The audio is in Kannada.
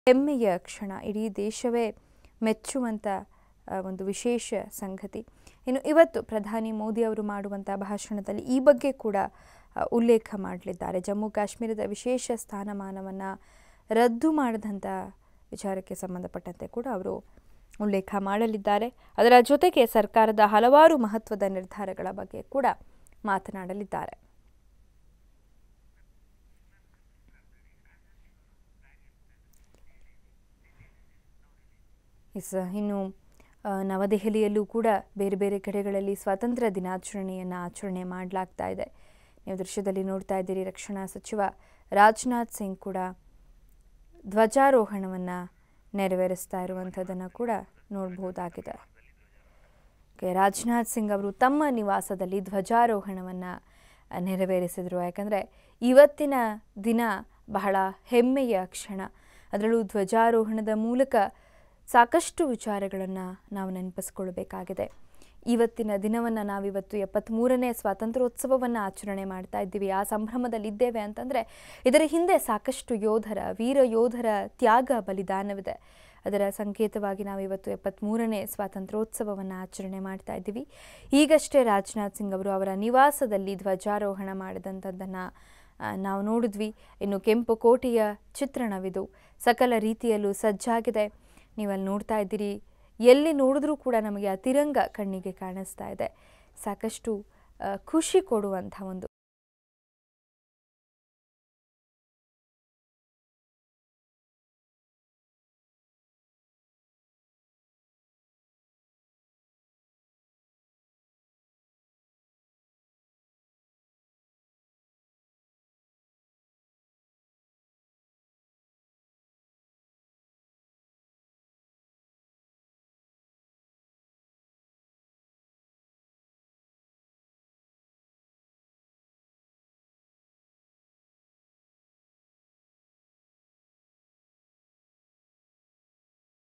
ಹೆಮ್ಮೆಯ ಕ್ಷಣ, ಇಡೀ ದೇಶವೇ ಮೆಚ್ಚುವಂಥ ಒಂದು ವಿಶೇಷ ಸಂಗತಿ. ಇನ್ನು ಇವತ್ತು ಪ್ರಧಾನಿ ಮೋದಿ ಅವರು ಮಾಡುವಂಥ ಭಾಷಣದಲ್ಲಿ ಈ ಬಗ್ಗೆ ಕೂಡ ಉಲ್ಲೇಖ ಮಾಡಲಿದ್ದಾರೆ. ಜಮ್ಮು ಕಾಶ್ಮೀರದ ವಿಶೇಷ ಸ್ಥಾನಮಾನವನ್ನು ರದ್ದು ಮಾಡಿದಂಥ ವಿಚಾರಕ್ಕೆ ಸಂಬಂಧಪಟ್ಟಂತೆ ಕೂಡ ಅವರು ಉಲ್ಲೇಖ ಮಾಡಲಿದ್ದಾರೆ. ಅದರ ಜೊತೆಗೆ ಸರ್ಕಾರದ ಹಲವಾರು ಮಹತ್ವದ ನಿರ್ಧಾರಗಳ ಬಗ್ಗೆ ಕೂಡ ಮಾತನಾಡಲಿದ್ದಾರೆ. ಇನ್ನು ನವದೆಹಲಿಯಲ್ಲೂ ಕೂಡ ಬೇರೆ ಬೇರೆ ಕಡೆಗಳಲ್ಲಿ ಸ್ವಾತಂತ್ರ್ಯ ದಿನಾಚರಣೆಯನ್ನು ಆಚರಣೆ ಮಾಡಲಾಗ್ತಾ ಇದೆ. ನೀವು ದೃಶ್ಯದಲ್ಲಿ ನೋಡ್ತಾ ಇದ್ದೀರಿ, ರಕ್ಷಣಾ ಸಚಿವ ರಾಜನಾಥ್ ಸಿಂಗ್ ಕೂಡ ಧ್ವಜಾರೋಹಣವನ್ನು ನೆರವೇರಿಸ್ತಾ ಇರುವಂಥದ್ದನ್ನು ಕೂಡ ನೋಡಬಹುದಾಗಿದೆ. ರಾಜನಾಥ್ ಸಿಂಗ್ ಅವರು ತಮ್ಮ ನಿವಾಸದಲ್ಲಿ ಧ್ವಜಾರೋಹಣವನ್ನು ನೆರವೇರಿಸಿದರು. ಯಾಕಂದರೆ ಇವತ್ತಿನ ದಿನ ಬಹಳ ಹೆಮ್ಮೆಯ ಕ್ಷಣ. ಅದರಲ್ಲೂ ಧ್ವಜಾರೋಹಣದ ಮೂಲಕ ಸಾಕಷ್ಟು ವಿಚಾರಗಳನ್ನು ನಾವು ನೆನಪಿಸ್ಕೊಳ್ಬೇಕಾಗಿದೆ. ಇವತ್ತಿನ ದಿನವನ್ನು ನಾವಿವತ್ತು 73ನೇ ಸ್ವಾತಂತ್ರ್ಯೋತ್ಸವವನ್ನು ಆಚರಣೆ ಮಾಡ್ತಾ ಇದ್ದೀವಿ. ಆ ಸಂಭ್ರಮದಲ್ಲಿದ್ದೇವೆ ಅಂತಂದರೆ ಇದರ ಹಿಂದೆ ಸಾಕಷ್ಟು ವೀರ ಯೋಧರ ತ್ಯಾಗ ಬಲಿದಾನವಿದೆ. ಅದರ ಸಂಕೇತವಾಗಿ ನಾವಿವತ್ತು 73ನೇ ಸ್ವಾತಂತ್ರ್ಯೋತ್ಸವವನ್ನು ಆಚರಣೆ ಮಾಡ್ತಾ ಇದ್ದೀವಿ. ಈಗಷ್ಟೇ ರಾಜನಾಥ್ ಸಿಂಗ್ ಅವರು ಅವರ ನಿವಾಸದಲ್ಲಿ ಧ್ವಜಾರೋಹಣ ಮಾಡಿದಂಥದ್ದನ್ನು ನಾವು ನೋಡಿದ್ವಿ. ಇನ್ನು ಕೆಂಪು ಕೋಟೆಯ ಚಿತ್ರಣವಿದು, ಸಕಲ ರೀತಿಯಲ್ಲೂ ಸಜ್ಜಾಗಿದೆ. ನೀವಲ್ಲಿ ನೋಡ್ತಾ ಇದ್ದೀರಿ, ಎಲ್ಲಿ ನೋಡಿದ್ರೂ ಕೂಡ ನಮಗೆ ಆ ತಿರಂಗ ಕಣ್ಣಿಗೆ ಕಾಣಿಸ್ತಾ ಇದೆ. ಸಾಕಷ್ಟು ಖುಷಿ ಕೊಡುವಂಥ ಒಂದು